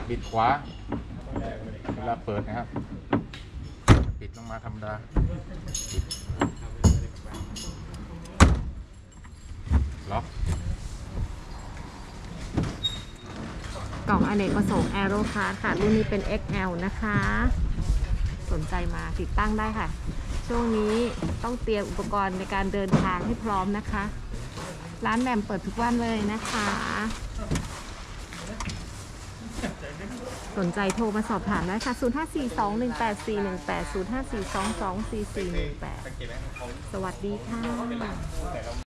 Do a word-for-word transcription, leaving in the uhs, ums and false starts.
บิดขวาเวลาเปิดนะครับปิดลงมาธรรมดาล็อกกล่องอเนกประสงค์แอโรคาร์ค่ะรุ่นนี้เป็น เอ็กซ์ แอล นะคะสนใจมาติดตั้งได้ค่ะช่วงนี้ต้องเตรียมอุปกรณ์ในการเดินทางให้พร้อมนะคะร้านแหม่มเปิดทุกวันเลยนะคะสนใจโทรมาสอบถามได้ค่ะศูนย์ ห้า สี่ สอง หนึ่ง แปด สี่ หนึ่ง แปด ศูนย์ ห้า สี่ สอง สอง สี่ สี่ หนึ่ง แปดสวัสดีค่ะ